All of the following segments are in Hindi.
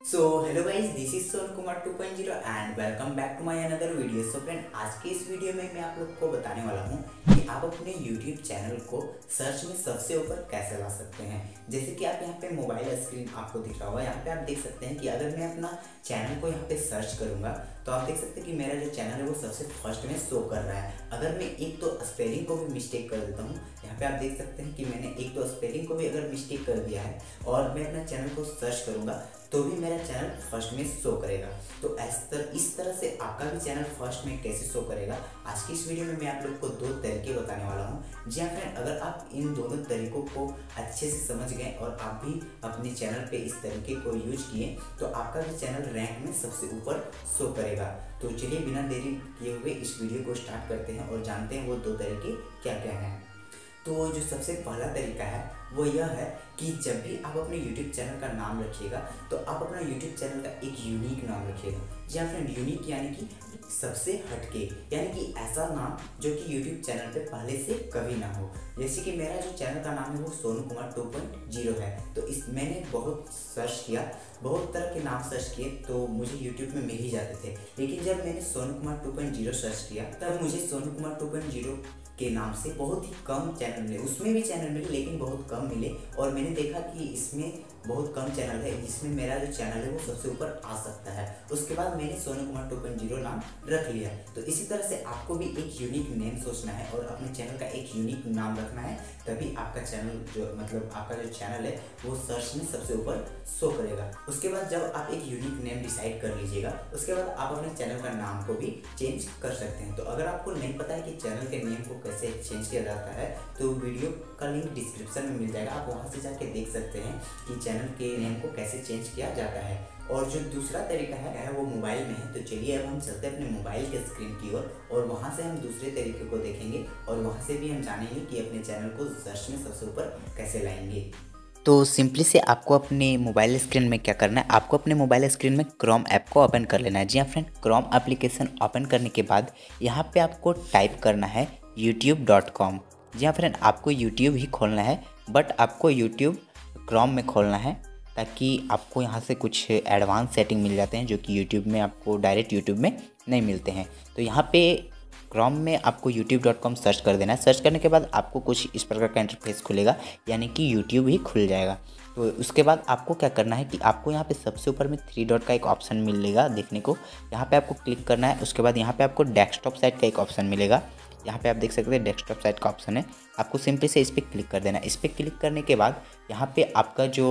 So hello guys, this is Sonu Kumar 2.0 and welcome back to my another video. So friend, आज के इस वीडियो में मैं आप लोग को बताने वाला हूँ कि आप अपने YouTube चैनल को सर्च में सबसे ऊपर कैसे ला सकते हैं। जैसे कि आप यहाँ पे मोबाइल स्क्रीन आपको दिख रहा होगा, यहाँ पे आप देख सकते हैं कि अगर मैं अपना चैनल को यहाँ पे सर्च करूँगा तो आप देख सकते हैं कि मेरा जो चैनल है वो सबसे फर्स्ट में शो कर रहा है। अगर मैं एक तो स्पेलिंग को भी मिस्टेक कर देता हूँ, यहाँ पे आप देख सकते हैं कि मैंने एक तो स्पेलिंग को भी अगर मिस्टेक कर दिया है और मैं अपना चैनल को सर्च करूँगा तो भी मेरा चैनल फर्स्ट में शो करेगा। तो इस तरह से आपका भी चैनल फर्स्ट में कैसे शो करेगा, आज की इस वीडियो में मैं आप लोग को दो तरीके बताने वाला हूँ। जी हाँ फ्रेंड, अगर आप इन दोनों तरीकों को अच्छे से समझ गए और आप भी अपने चैनल पे इस तरीके को यूज किए तो आपका भी चैनल रैंक में सबसे ऊपर शो करेगा। तो चलिए बिना देरी किए हुए इस वीडियो को स्टार्ट करते हैं और जानते हैं वो दो तरीके क्या क्या हैं। तो जो सबसे पहला तरीका है वो यह है कि जब भी आप अपने YouTube चैनल का नाम रखिएगा तो आप अपना YouTube चैनल का एक यूनिक नाम रखिएगा। जी हाँ फ्रेंड, यूनिक यानी कि सबसे हटके, यानी कि ऐसा नाम जो कि YouTube चैनल पे पहले से कभी ना हो। जैसे कि मेरा जो चैनल का नाम है वो सोनू कुमार 2.0 है। तो मैंने बहुत सर्च किया, बहुत तरह के नाम सर्च किए तो मुझे YouTube में मिल ही जाते थे। लेकिन जब मैंने सोनू कुमार 2.0 सर्च किया तब मुझे सोनू कुमार 2.0 के नाम से बहुत ही कम चैनल मिले, उसमें भी चैनल मिले लेकिन बहुत कम मिले। और मैंने देखा कि इसमें बहुत कम चैनल है जिसमें मेरा जो चैनल है वो सबसे ऊपर आ सकता है। उसके बाद मैंने सोनू कुमार 2.0 नाम रख लिया। तो इसी तरह से आपको भी एक यूनिक नेम सोचना है और अपने चैनल का एक यूनिक नाम रखना है, तभी आपका चैनल आपका जो चैनल है वो सर्च में सबसे ऊपर शो करेगा। उसके बाद जब आप एक यूनिक नेम डिसाइड कर लीजिएगा उसके बाद आप अपने चैनल का नाम को भी चेंज कर सकते हैं। तो अगर आपको नहीं पता है कि चैनल के नेम को कैसे चेंज किया जाता है तो वीडियो का लिंक डिस्क्रिप्शन में मिल जाएगा, आप वहां से जाके देख सकते हैं कि चैनल के नेम को कैसे चेंज किया जाता है। और जो दूसरा तरीका है वो मोबाइल में है। तो चलिए अब हम चलते हैं अपने मोबाइल के स्क्रीन की ओर और वहां से हम दूसरे तरीके को देखेंगे और वहां से भी हम जानेंगे कि अपने चैनल को सर्च में सबसे ऊपर कैसे लाएंगे। तो सिंपली से आपको अपने मोबाइल स्क्रीन में क्या करना है, आपको अपने मोबाइल स्क्रीन में क्रोम ऐप को ओपन कर लेना है। जी हाँ फ्रेंड, क्रोम एप्लीकेशन ओपन करने के बाद यहाँ पे आपको टाइप करना है youtube.com। जी हाँ फ्रेंड, आपको YouTube ही खोलना है, बट आपको YouTube क्रोम में खोलना है ताकि आपको यहाँ से कुछ एडवांस सेटिंग मिल जाते हैं जो कि YouTube में आपको डायरेक्ट YouTube में नहीं मिलते हैं। तो यहाँ पे क्रोम में आपको youtube.com सर्च कर देना है। सर्च करने के बाद आपको कुछ इस प्रकार का इंटरफेस खुलेगा, यानी कि YouTube ही खुल जाएगा। तो उसके बाद आपको क्या करना है कि आपको यहाँ पे सबसे ऊपर में 3 डॉट का एक ऑप्शन मिलेगा देखने को, यहाँ पे आपको क्लिक करना है। उसके बाद यहाँ पे आपको डेस्कटॉप साइट का एक ऑप्शन मिलेगा, यहाँ पे आप देख सकते हैं डेस्कटॉप साइट का ऑप्शन है। आपको सिंपली से इस पर क्लिक कर देना है। इस पर क्लिक करने के बाद यहाँ पे आपका जो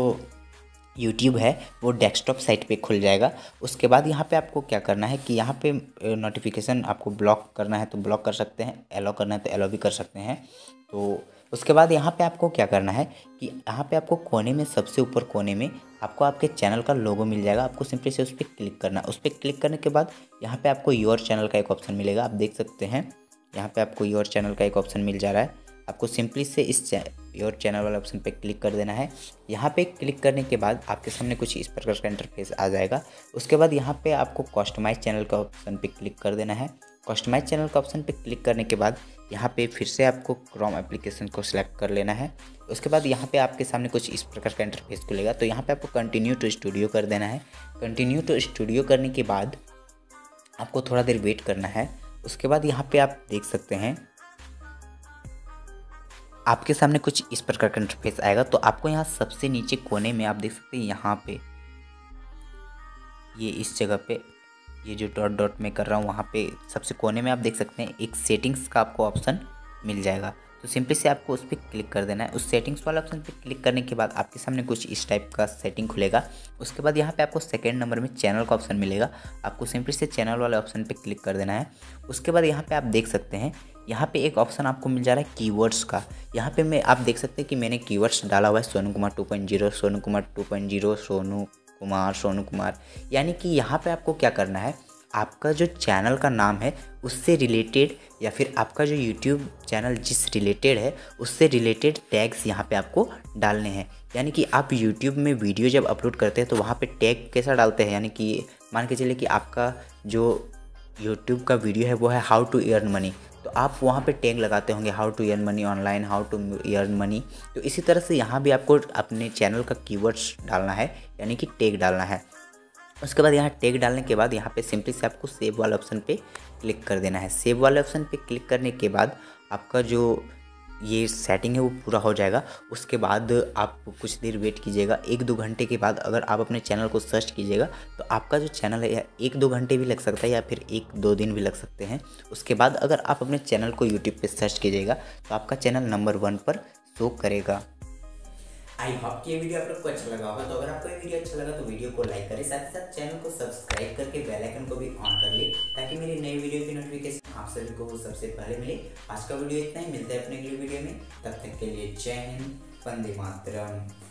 YouTube है वो डेस्कटॉप साइट पे खुल जाएगा। उसके बाद यहाँ पे आपको क्या करना है कि यहाँ पे नोटिफिकेशन आपको ब्लॉक करना है तो ब्लॉक कर सकते हैं, एलो करना है तो एलो भी कर सकते हैं। तो उसके बाद यहाँ पे आपको क्या करना है कि यहाँ पे आपको कोने में, सबसे ऊपर कोने में आपको आपके चैनल का लोगो मिल जाएगा। आपको सिंपली से उस पर क्लिक करना है। उस पर क्लिक करने के बाद यहाँ पे आपको योर चैनल का एक ऑप्शन मिलेगा, आप देख सकते हैं यहाँ पे आपको योर चैनल का एक ऑप्शन मिल जा रहा है। आपको सिंपली से इस योर चैनल वाले ऑप्शन पे क्लिक कर देना है। यहाँ पे क्लिक करने के बाद आपके सामने कुछ इस प्रकार का इंटरफेस आ जाएगा। उसके बाद यहाँ पे आपको कस्टमाइज चैनल का ऑप्शन पे क्लिक कर देना है। कस्टमाइज चैनल का ऑप्शन पे क्लिक करने के बाद यहाँ पे फिर से आपको क्रोम एप्लीकेशन को सिलेक्ट कर लेना है। उसके बाद यहाँ पे आपके सामने कुछ इस प्रकार का इंटरफेस खुलेगा। तो यहाँ पे आपको कंटिन्यू टू स्टूडियो कर देना है। कंटिन्यू टू स्टूडियो करने के बाद आपको थोड़ा देर वेट करना है। उसके बाद यहाँ पे आप देख सकते हैं आपके सामने कुछ इस प्रकार का इंटरफेस आएगा। तो आपको यहाँ सबसे नीचे कोने में आप देख सकते हैं, यहाँ पे ये इस जगह पे ये जो डॉट डॉट में कर रहा हूँ वहाँ पे सबसे कोने में आप देख सकते हैं एक सेटिंग्स का आपको ऑप्शन मिल जाएगा। तो सिंपली से आपको उस पर क्लिक कर देना है। उस सेटिंग्स वाले ऑप्शन पे क्लिक करने के बाद आपके सामने कुछ इस टाइप का सेटिंग खुलेगा। उसके बाद यहाँ पे आपको सेकंड नंबर में चैनल का ऑप्शन मिलेगा, आपको सिंपली से चैनल वाले ऑप्शन पे क्लिक कर देना है। उसके बाद यहाँ पे आप देख सकते हैं यहाँ पे एक ऑप्शन आपको मिल जा रहा है कीवर्ड्स का। यहाँ पे आप देख सकते हैं कि मैंने कीवर्ड्स डाला हुआ है सोनू कुमार 2.0, सोनू कुमार 2.0, सोनू कुमार, यानी कि यहाँ पे आपको क्या करना है, आपका जो चैनल का नाम है उससे रिलेटेड या फिर आपका जो YouTube चैनल जिस रिलेटेड है उससे रिलेटेड टैग्स यहाँ पे आपको डालने हैं। यानी कि आप YouTube में वीडियो जब अपलोड करते हैं तो वहाँ पे टैग कैसा डालते हैं, यानी कि मान के चलिए कि आपका जो YouTube का वीडियो है वो है हाउ टू अर्न मनी, तो आप वहाँ पे टैग लगाते होंगे how to earn money online, how to earn money. तो इसी तरह से यहाँ भी आपको अपने चैनल का कीवर्ड्स डालना है, यानी कि टैग डालना है। उसके बाद यहाँ टैग डालने के बाद यहाँ पे सिंपली से आपको सेव वाले ऑप्शन पे क्लिक कर देना है। सेव वाले ऑप्शन पे क्लिक करने के बाद आपका जो ये सेटिंग है वो पूरा हो जाएगा। उसके बाद आप कुछ देर वेट कीजिएगा। 1-2 घंटे के बाद अगर आप अपने चैनल को सर्च कीजिएगा तो आपका जो चैनल है 1-2 घंटे भी लग सकता है या फिर 1-2 दिन भी लग सकते हैं। उसके बाद अगर आप अपने चैनल को यूट्यूब पे सर्च कीजिएगा तो आपका चैनल नंबर 1 पर शो करेगा। आई होप कि ये वीडियो आप लोग को अच्छा लगा होगा। तो अगर आपको ये वीडियो अच्छा लगा तो वीडियो को लाइक करें, साथ ही साथ चैनल को सब्सक्राइब करके बेल आइकन को भी ऑन कर ले ताकि मेरी नई वीडियो की नोटिफिकेशन आप सभी को सबसे पहले मिले। आज का वीडियो इतना ही, मिलता है अपने अगले वीडियो में। तब तक के लिए जय हिंद, वंदे मातरम।